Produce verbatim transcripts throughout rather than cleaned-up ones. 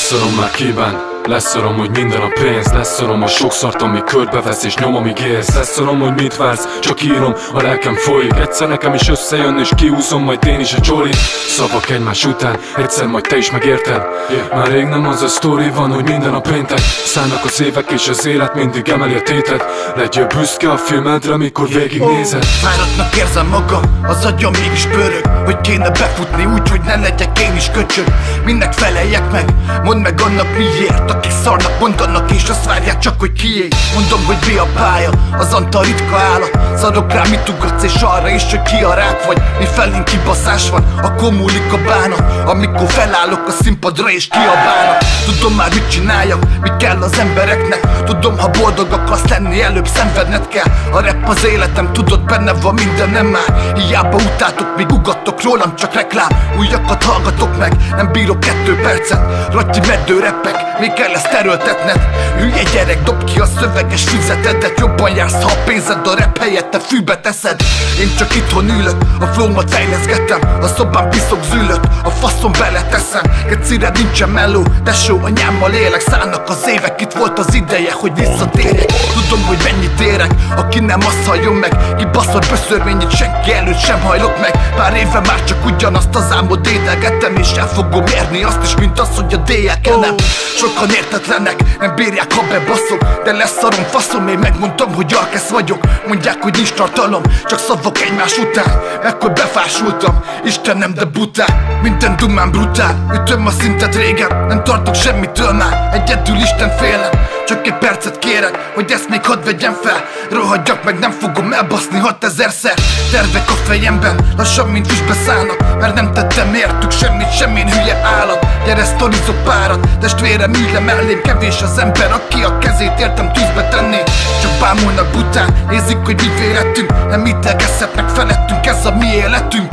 Leszorom már kíván, leszorom, hogy minden a pénz. Leszorom a sok szart, ami körbevesz és nyom, amíg élsz. Leszorom, hogy mit vársz, csak írom, a lelkem folyik. Egyszer nekem is összejön és kiúszom, majd én is a csolit. Szavak egymás után, egyszer majd te is megérted. Már rég nem az a sztori van, hogy minden a péntek. Szállnak az évek és az élet mindig emeli a tétet. Legyél büszke a filmedre, mikor végignézed. Fáradtnak érzem magam, az agyam mégis pörög, hogy kéne befutni úgy, hogy ne legyek én is köcsög. Mindnek feleljek meg, mondd meg annak miért. Akik szarnak mondanak és azt várják csak, hogy kié. Mondom, hogy mi a pálya, az Anta ritka állat. Szarok rá, mit ugatsz és arra is, hogy ki a rák vagy. Mi felénk kibaszás van, akkor múlik a bánat. Amikor felállok a színpadra és kiabálnak. Tudom már mit csináljak, mit kell az embereknek. Tudom, ha boldog akarsz lenni, előbb szenvedned kell. A rap az életem, tudod, benne van minden, nem már. Hiába utáltok, míg ugattok rólam, csak reklám. Újakat hallgatok meg, nem bírok kettő percet. Ratyi meddő repek, még kell ezt erőltetned. Hülye gyerek, dob ki a szöveges füzetedet. Jobban jársz, ha a pénzed a rap helyett te fűbe teszed. Én csak itthon ülök, a flowmat fejleszgettem. A szobán piszok zűlött, a faszom beleteszem. Kecire nincsen melló, tesó, anyámmal élek. Szállnak az évek, itt volt az ideje, hogy visszatérjek. Tudom, hogy mennyit érek, aki nem azt halljon meg. Kibaszott böszörményét senki előtt sem hajlok meg. Pár éve már csak ugyanazt az álmot édelgettem, és el fogom érni azt is, mint az, hogy a délyelkenem. Sokan értetlenek, nem bírják, ha bebaszok. De leszarom, faszom, én megmondtam, hogy alkesz vagyok. Mondják, hogy nincs tartalom, csak szavak egymás után. Ekkor befásultam, Istenem, de bután. Minden dumán brutál, ütöm a szintet régen. Nem tartok semmitől már, egyedül Isten félem. Csak egy percet kérek, hogy ezt még hadd vegyem fel. Rohadjak meg, nem fogom elbaszni hatezerszer. Tervek a fejemben, lassan mint füstbe szállnak. Mert nem tettem értük semmit, semmilyen hülye állat. Gyere, sztorizok párat, testvérem ülj le mellém. Kevés az ember, aki a kezét értem tűzbe tenni. Csak bámulnak bután, nézik, hogy mit vélettünk. Nem ítélkezhetnek felettünk, ez a mi életünk.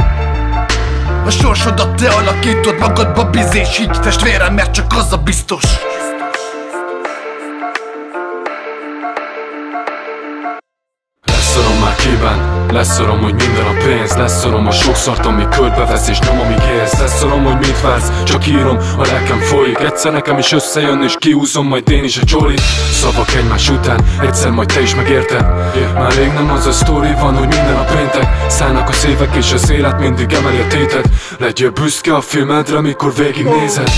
A sorsodat te alakítod, magadba bízés így, testvérem, mert csak az a biztos. Leszorom már kíván, leszorom, hogy minden a pénz. Leszorom a sok szart, ami körbevesz és nyom, amíg élsz. Leszorom, hogy mit vársz, csak írom, a lelkem folyik. Egyszer nekem is összejön és kiúszom, majd én is a csolit. Szavak egymás után, egyszer majd te is megérted. Már rég nem az a sztori van, hogy minden a péntek. Szállnak az évek és az élet mindig emeli a tétet. Legyél büszke a filmedre, mikor végignézed.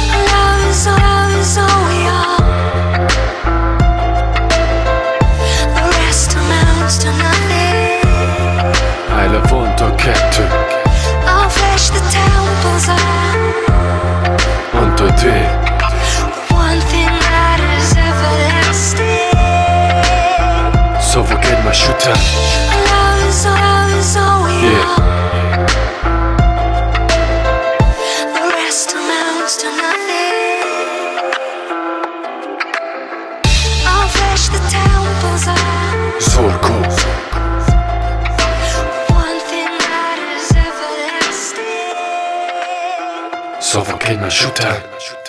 Levonta kettő. I'll flash the temples up. Anta D. One thing that is everlasting. Szavak egymás után. Love is all, love is all we Yeah. are. The rest amounts to nothing. I'll flash the temples up. Zorko. One thing that is everlasting. Szavak egymás után.